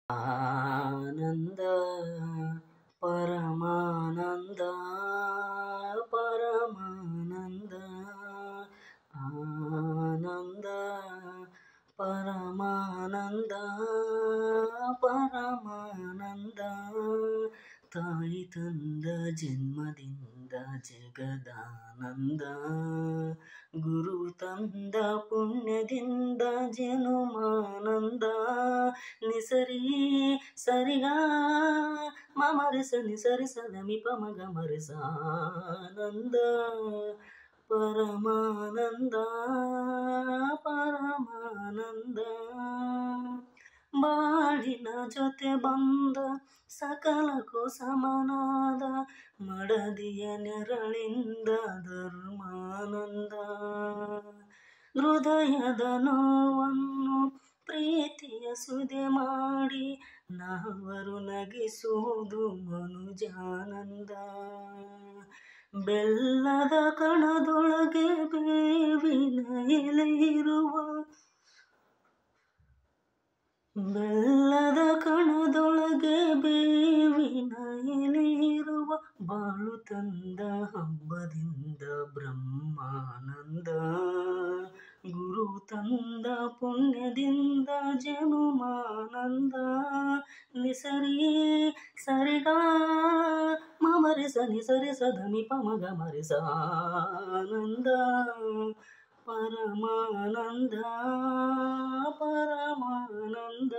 ಆನಂದ ಪರಮಾನಂದ ಪರಮಾನಂದ ಆನಂದ ಪರಮಾನಂದ ಪರಮಾನಂದ ತಾಯಿ ತಂದ ಜನ್ಮದಿಂದ ಜಗದಾನಂದ ಗುರು ತಂದ ಪುಣ್ಯದಿಂದ ಜನುಮಾನಂದ ನಿಸರಿ ಸರಿಗ ಮಮರಿಸ ನಿಸರಿ ಸದಮಿ ಪಮಗ ಮರಿಸ ಆನಂದ ಪರಮಾನಂದ ಪರಮಾನಂದ ಬಾಳಿನ ಜೊತೆ ಬಂದ ಸಕಲಕ್ಕೂ ಸಮನಾದ ಮಡದಿಯ ನೆರಳಿಂದ ಧರ್ಮಾನಂದ ಹೃದಯದ ನೋವನ್ನು ಪ್ರೀತಿಯ ಸುದೆ ಮಾಡಿ ನಾವರು ನಗಿಸುವುದು ಮನುಜಾನಂದ ಬೆಲ್ಲದ ಕಣದೊಳಗೆ ಬೇವಿನ ಎಲೆ ಇರುವ ಬೆಲ್ಲದ ಕಣದೊಳಗೆ ಬೇವಿನ ಎಲೆ ಇರುವ ಬಾಳು ತಂದ ಹಬ್ಬದಿಂದ ಬ್ರಹ್ಮಾನಂದ ಗುರು ತಂದ ಪುಣ್ಯದಿಂದ ಜನುಮಾನಂದ ನಿಸರಿ ಸರಿಗ ಮಮರಿಸ ನಿಸರಿ ಸದಮಿ ಪಮಗ ಮರಿಸ ಆನಂದ ಪರಮಾನಂದ ಪರಮಾನಂದ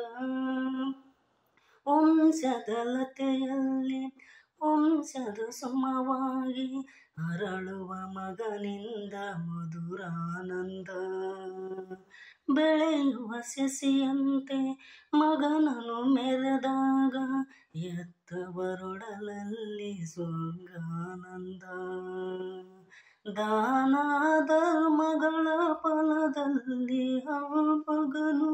ವಂಶದ ಲತೆಯಲ್ಲಿ ವಂಶದ ಸುಮವಾಗಿ ಅರಳುವ ಮಗನಿಂದ ಮಧುರಾನಂದ ಬೆಳೆಯುವ ಸಸಿಯಂತೆ ಮಗನನು ಮೆರೆದಾಗ ಎತ್ತವರೊಡಲಲ್ಲಿ ಸ್ವರ್ಗಾನಂದ ದಾನ ಧರ್ಮಗಳ ಫಲದಲ್ಲಿ ಆ ಮಗನು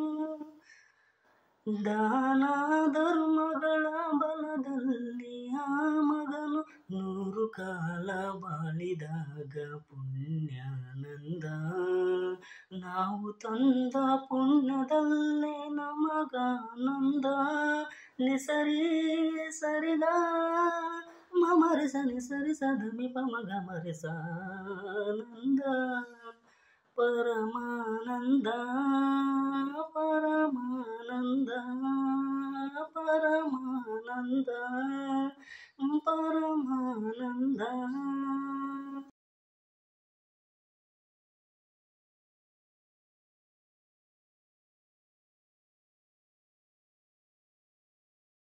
ದಾನ ಧರ್ಮಗಳ ಬಲದಲ್ಲಿ ಆ ಮಗನು 100 ಕಾಲ ಬಾಳಿದಾಗ ಪುಣ್ಯಾನಂದ ನಾವು ತಂದ ಪುಣ್ಯದಲ್ಲೇ ನಮಗಾನಂದ ನಿಸರಿ ಸರಿಗ ಮಮರಿಸ ನಿಸರಿ ಸದಮಿ ಪಮಗ ಮರಿಸ ಆನಂದ ಪರಮಾನಂದ